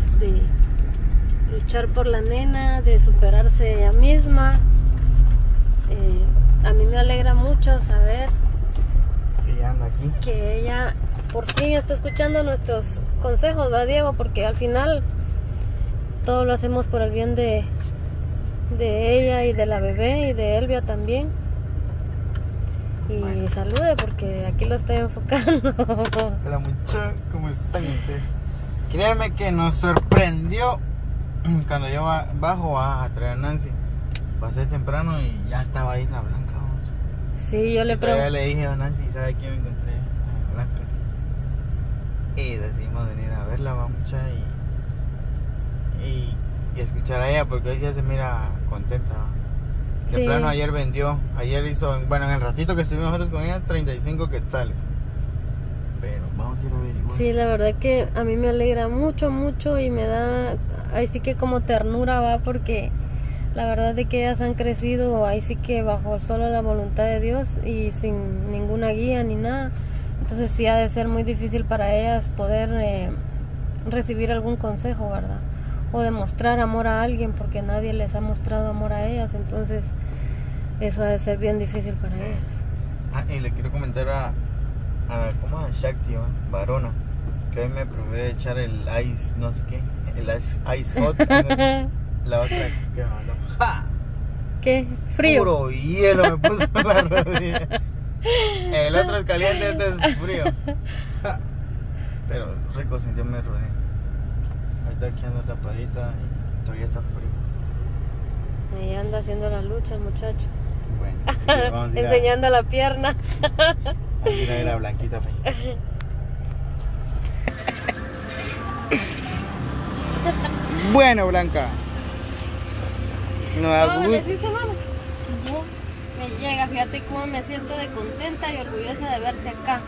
de luchar por la nena, de superarse ella misma. A mí me alegra mucho saber que anda aquí, que ella por fin está escuchando nuestros consejos, ¿va, Diego? Porque al final todo lo hacemos por el bien de ella y de la bebé y de Elvia también. Y bueno, salude porque aquí lo estoy enfocando. Hola muchachos, ¿cómo están ustedes? Créeme que nos sorprendió cuando yo bajo a traer a Nancy. Pasé temprano y ya estaba ahí la Blanca. Sí, yo le pregunté. Le dije a Nancy, ¿sabe quién me encontré? A Blanca. Y decidimos venir a verla, va mucha, y escuchar a ella porque hoy ya se mira contenta. De plano ayer vendió, ayer hizo, bueno, en el ratito que estuvimos nosotros con ella, 35 quetzales. Pero vamos a ir a ver igual. Sí, la verdad que a mí me alegra mucho, mucho y me da, ahí sí que como ternura, va, porque la verdad de que ellas han crecido ahí sí que bajo solo la voluntad de Dios y sin ninguna guía ni nada. Entonces sí ha de ser muy difícil para ellas poder recibir algún consejo, ¿verdad? O demostrar amor a alguien porque nadie les ha mostrado amor a ellas. Entonces eso ha de ser bien difícil para ellas. Y le quiero comentar ¿cómo es? Shakti, Varona, que hoy me probé de echar el ice, no sé qué, el ice hot. La otra que mandó. ¡Ja! ¿Qué? ¿Frío? Puro hielo me puso en la rodilla. El otro es caliente, este es frío. ¡Ja! Pero rico sintió mi rodilla. Ahorita aquí anda tapadita y todavía está frío. Ahí anda haciendo la lucha el muchacho. Bueno, así que vamos a ir enseñando la pierna. Vamos a ir a ver a Blanquita, fe. Bueno, Blanca. No da ¿Cómo gusto. me hiciste, mamá? Bien. Me llega, fíjate cómo me siento de contenta y orgullosa de verte acá.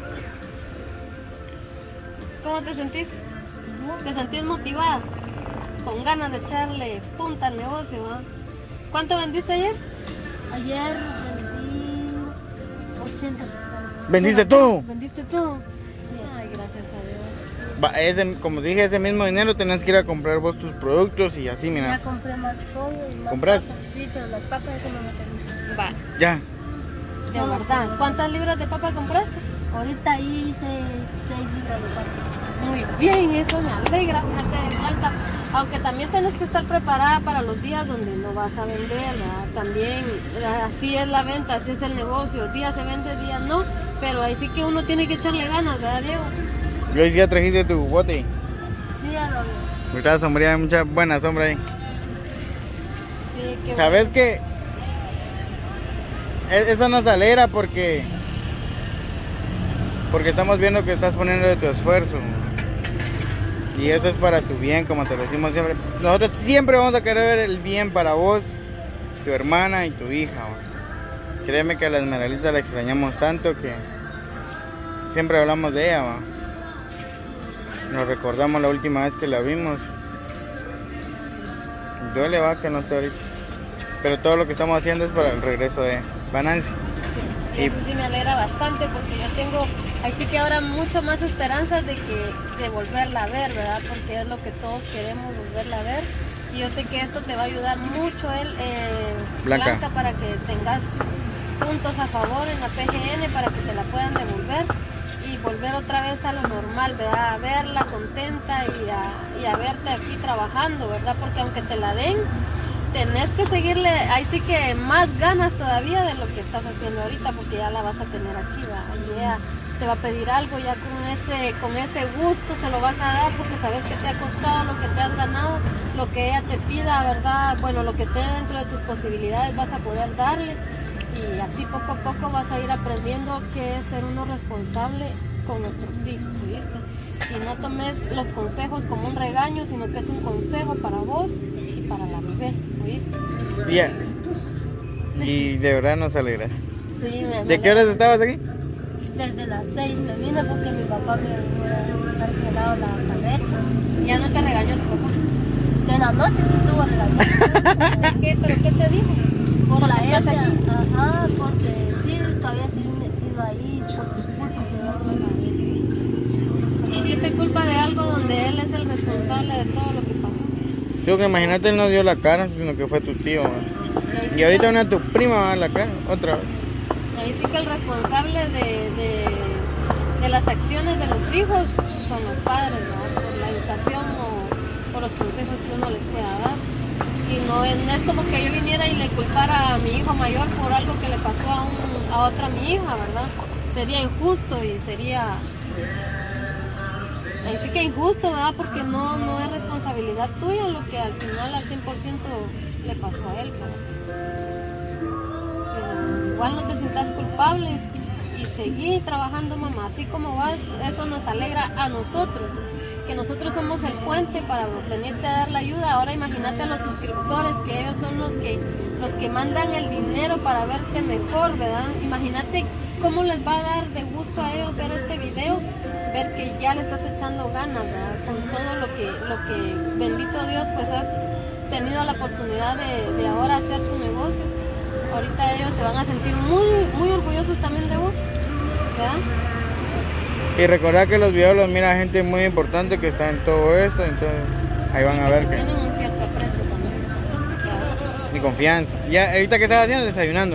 ¿Cómo te sentís? ¿Te sentís motivada? Con ganas de echarle punta al negocio, ¿no? ¿Cuánto vendiste ayer? Ayer vendí 80 personas. ¿Vendiste tú? ¿Vendiste tú? Sí. Ay, gracias a Dios. Como dije, ese mismo dinero tenés que ir a comprar vos tus productos y así, mira. Ya compré más pollo y más ¿compraste? papas. Sí, pero las papas eso no me terminan. Va. Ya. De verdad. ¿Cuántas libras de papa compraste? Ahorita hice 6 libras de papas. Muy bien, eso me alegra, fíjate, Blanca. Aunque también tienes que estar preparada para los días donde no vas a vender, ¿verdad? También así es la venta, así es el negocio. Días se vende, días no. Pero ahí sí que uno tiene que echarle ganas, ¿verdad, Diego? Y hoy ya trajiste tu bote. Sí, ya lo veo. Mucha sombría, mucha buena sombra ahí. Sí, qué ¿Sabes qué? Eso nos alegra porque estamos viendo que estás poniendo de tu esfuerzo. Y eso es para tu bien, como te lo decimos siempre. Nosotros siempre vamos a querer ver el bien para vos, tu hermana y tu hija. ¿Va? Créeme que a la Esmeraldita la extrañamos tanto que siempre hablamos de ella. ¿Va? Nos recordamos la última vez que la vimos. Duele, va, que no esté ahorita. Pero todo lo que estamos haciendo es para el regreso de Nancy. Sí, y eso sí me alegra bastante porque yo tengo, así que ahora mucho más esperanzas de volverla a ver, ¿verdad? Porque es lo que todos queremos, volverla a ver. Y yo sé que esto te va a ayudar mucho, Blanca, para que tengas puntos a favor en la PGN para que te la puedan devolver y volver otra vez a lo normal, ¿verdad? A verla contenta y a verte aquí trabajando, ¿verdad? Porque aunque te la den, tenés que seguirle, ahí sí que más ganas todavía de lo que estás haciendo ahorita, porque ya la vas a tener aquí, ¿va? Y ella te va a pedir algo, ya con ese gusto se lo vas a dar, porque sabes que te ha costado, lo que te has ganado, lo que ella te pida, ¿verdad? Bueno, lo que esté dentro de tus posibilidades vas a poder darle, y así poco a poco vas a ir aprendiendo qué es ser uno responsable con nuestros hijos, ¿viste? Y no tomes los consejos como un regaño, sino que es un consejo para vos y para la bebé, ¿oíste? Bien. Y de verdad nos alegras. Sí, ¿De qué horas estabas aquí? Desde las 6 me vine porque mi papá me había arreglado la carreta. ¿Ya no te regañó tu papá? En la noche sí estuvo regañando. ¿Qué? ¿Pero qué te dijo? Por la ¿Estás herencia. aquí? Ajá, porque sí, todavía sigue metido ahí por tu culpa se va a ¿Qué te culpa de algo donde él es el responsable responsable de todo lo que pasó. Yo que imagínate, él no dio la cara, sino que fue tu tío. Y ahorita una tu prima va a dar la cara, otra vez. Ahí sí que el responsable de las acciones de los hijos son los padres, ¿no? Por la educación o por los consejos que uno les pueda dar. Y no es como que yo viniera y le culpara a mi hijo mayor por algo que le pasó a otra mi hija, ¿verdad? Sería injusto y sería... Ahí sí que injusto, ¿verdad? Porque no es responsabilidad tuya lo que al final al 100% le pasó a él, pero igual no te sientas culpable y seguí trabajando, mamá. Así como vas, eso nos alegra a nosotros, que nosotros somos el puente para venirte a dar la ayuda. Ahora imagínate a los suscriptores, que ellos son los que mandan el dinero para verte mejor, ¿verdad? Imagínate cómo les va a dar de gusto a ellos ver este video, ver que ya le estás echando ganas, ¿verdad? Con todo lo que bendito Dios, pues has tenido la oportunidad de ahora hacer tu negocio. Ahorita ellos se van a sentir muy, muy orgullosos también de vos, ¿verdad? Y recordad que los videos los mira gente muy importante que está en todo esto, entonces ahí van a ver que... tienen un cierto aprecio también, ¿verdad? Y confianza. ¿Ya ahorita qué estás haciendo? ¿Desayunando?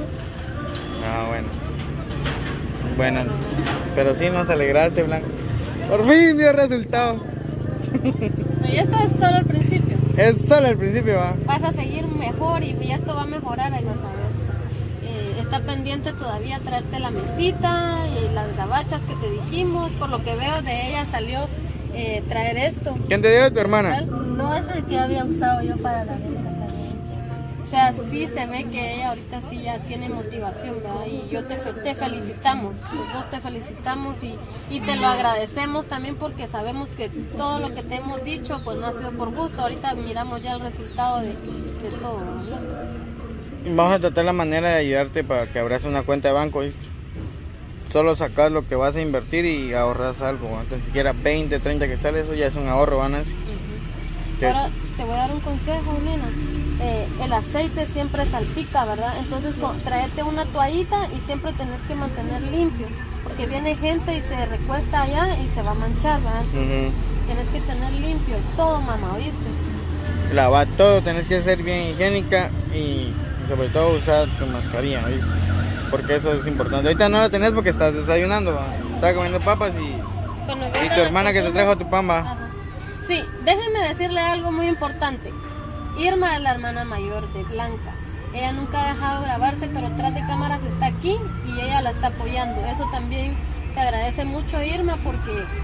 Ah, bueno. Bueno, pero sí nos alegraste, Blanca. Por fin dio resultado. No, y esto es solo el principio. Es solo el principio, va. Vas a seguir mejor y esto va a mejorar, ahí vas a ver. Está pendiente todavía traerte la mesita y las gabachas que te dijimos. Por lo que veo de ella salió traer esto. ¿Quién te dio? ¿Tu hermana? No es el que había usado yo para la venta también. O sea, sí se ve que ella ahorita sí ya tiene motivación, ¿verdad? Y yo te felicitamos, los dos te felicitamos y te lo agradecemos también porque sabemos que todo lo que te hemos dicho pues no ha sido por gusto. Ahorita miramos ya el resultado de todo, ¿verdad? Vamos a tratar la manera de ayudarte para que abras una cuenta de banco, ¿viste? Solo sacas lo que vas a invertir y ahorras algo, ¿no? Ni siquiera 20, 30 que sale, eso ya es un ahorro, van a decir. Ahora te voy a dar un consejo, nena. El aceite siempre salpica, ¿verdad? Entonces tráete una toallita y siempre tenés que mantener limpio, porque viene gente y se recuesta allá y se va a manchar, ¿verdad? Entonces tienes que tener limpio todo, mamá, ¿oíste? Lavar todo, tenés que ser bien higiénica y sobre todo usar tu mascarilla, ¿viste? Porque eso es importante. Ahorita no la tenés porque estás desayunando, ¿va? Estás comiendo papas y tu hermana que te trajo tu pan, ¿va? Ajá. Sí, déjenme decirle algo muy importante. Irma es la hermana mayor de Blanca. Ella nunca ha dejado grabarse, pero tras de cámaras está aquí y ella la está apoyando. Eso también se agradece mucho a Irma por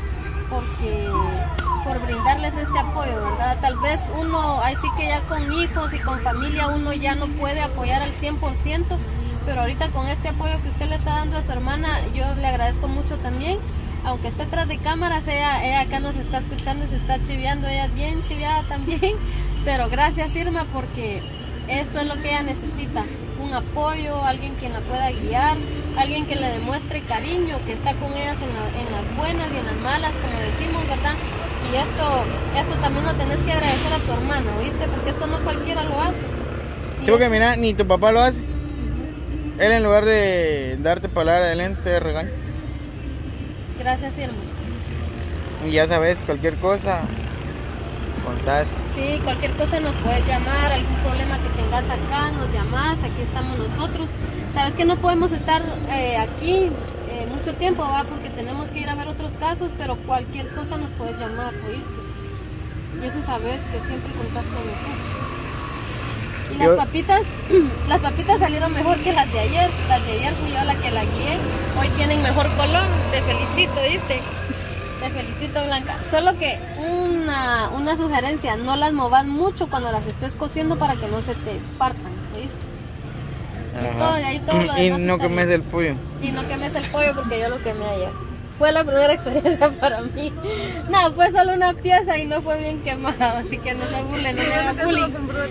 brindarles este apoyo, ¿verdad? Tal vez uno, ahí sí que ya con hijos y con familia uno ya no puede apoyar al 100%, pero ahorita con este apoyo que usted le está dando a su hermana, yo le agradezco mucho también. Aunque esté tras de cámaras, ella acá nos está escuchando y se está chiviando, ella es bien chiviada también. Pero gracias, Irma, porque esto es lo que ella necesita, un apoyo, alguien quien la pueda guiar, alguien que le demuestre cariño, que está con ellas en las buenas y en las malas, como decimos, ¿verdad? Y esto también lo tenés que agradecer a tu hermana, ¿oíste? Porque esto no cualquiera lo hace. Sí, porque mira, ni tu papá lo hace. Él en lugar de darte palabra de lente, te regaña. Gracias, Irma. Y ya sabes, cualquier cosa, contás. Sí, cualquier cosa nos puedes llamar, algún problema que tengas acá, nos llamás, aquí estamos nosotros. Sabes que no podemos estar aquí mucho tiempo, ¿va? Porque tenemos que ir a ver otros casos, pero cualquier cosa nos puedes llamar, ¿oíste? Y eso sabes que siempre contás con nosotros. Y las papitas salieron mejor que las de ayer. Las de ayer fui yo la que la guié. Hoy tienen mejor color. Te felicito, ¿viste? Te felicito, Blanca. Solo que una sugerencia, no las movas mucho cuando las estés cociendo para que no se te partan, ¿viste? Y todo, de ahí todo lo demás Y no está quemes bien. el pollo. Y no quemes el pollo porque yo lo quemé ayer. Fue la primera experiencia para mí. No, fue solo una pieza y no fue bien quemado, así que no se burlen, no me haga bullying.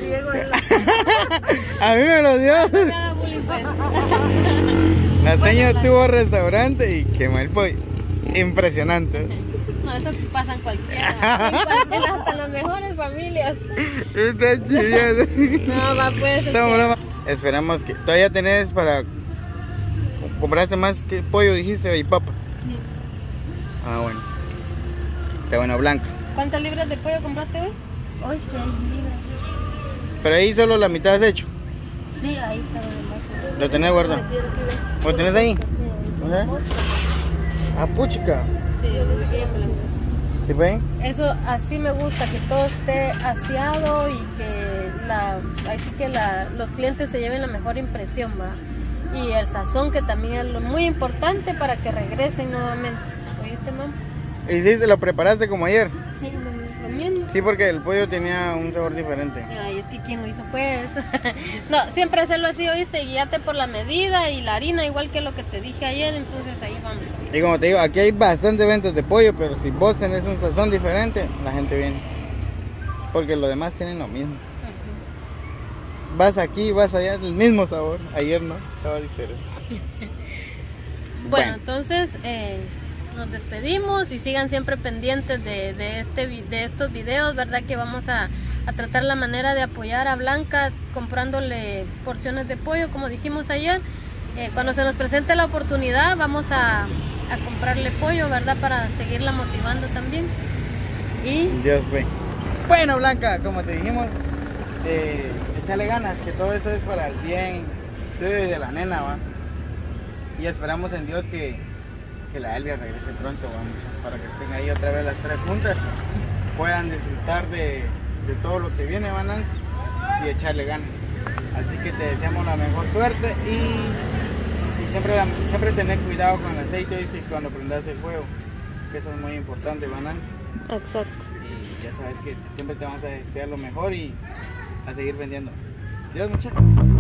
A mí me lo dio. No me haga bullying, pues. La Bueno, señora tuvo restaurante y quemó el pollo. Impresionante. No, eso pasa en cualquiera. Hasta en las mejores familias. Está chido. No, va pues. Esperamos que todavía tenés para... ¿Compraste más que pollo, dijiste, y papa? Sí. Ah, bueno. Está bueno, Blanca. ¿Cuántas libras de pollo compraste hoy? Hoy 6 libras. Pero ahí solo la mitad has hecho. Sí, ahí está lo demás. Lo tenés guardado. ¿Lo tenés ahí? Sí, Ajá. Ah, puchica. Sí, bien blanco. ¿Sí ven? Eso así me gusta, que todo esté aseado y que así que los clientes se lleven la mejor impresión, ¿va? Y el sazón, que también es lo muy importante para que regresen nuevamente. ¿Oíste, mamá? ¿Y sí, lo preparaste como ayer? Sí, Lo mismo. Sí, porque el pollo tenía un sabor diferente. Ay, es que ¿quién lo hizo pues? No, siempre hacerlo así, ¿oíste? Guíate por la medida y la harina, igual que lo que te dije ayer, entonces ahí vamos. Y como te digo, aquí hay bastantes ventas de pollo, pero si vos tenés un sazón diferente, la gente viene. Porque los demás tienen lo mismo. Vas aquí, vas allá, el mismo sabor. Ayer no, estaba diferente. Bueno, entonces nos despedimos y sigan siempre pendientes de estos videos, ¿verdad? Que vamos a tratar la manera de apoyar a Blanca comprándole porciones de pollo, como dijimos ayer. Cuando se nos presente la oportunidad vamos a comprarle pollo, ¿verdad? Para seguirla motivando también. Y Dios ve. Bueno, Blanca, como te dijimos, échale ganas, que todo esto es para el bien tuyo y de la nena, ¿va? Y esperamos en Dios que la Elvia regrese pronto, vamos, para que estén ahí otra vez las tres juntas, puedan disfrutar de todo lo que viene, ¿va, Nancy? Y echarle ganas. Así que te deseamos la mejor suerte y siempre tener cuidado con el aceite y cuando prendas el fuego, que eso es muy importante, ¿va, Nancy? exacto. Y ya sabes que siempre te vamos a desear lo mejor y a seguir vendiendo. Dios, muchachos.